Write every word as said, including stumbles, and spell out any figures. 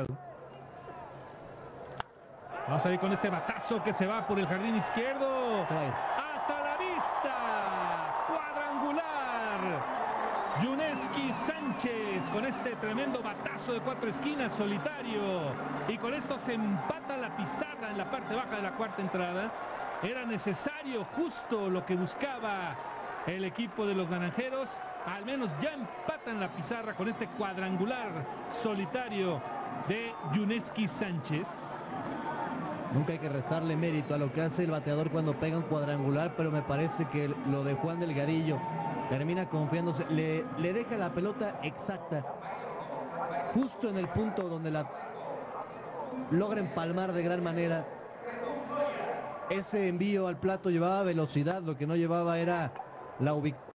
Vamos a ir con este batazo que se va por el jardín izquierdo. Se va a ir. ¡Hasta la vista! ¡Cuadrangular! Yuniesky Sánchez con este tremendo batazo de cuatro esquinas solitario. Y con esto se empata la pizarra en la parte baja de la cuarta entrada. Era necesario, justo lo que buscaba el equipo de los naranjeros. Al menos ya empatan la pizarra con este cuadrangular solitario de Yuniesky Sánchez. Nunca hay que restarle mérito a lo que hace el bateador cuando pega un cuadrangular, pero me parece que lo de Juan Delgadillo termina confiándose, le, le deja la pelota exacta, justo en el punto donde la logra empalmar de gran manera. Ese envío al plato llevaba velocidad, lo que no llevaba era la ubicación.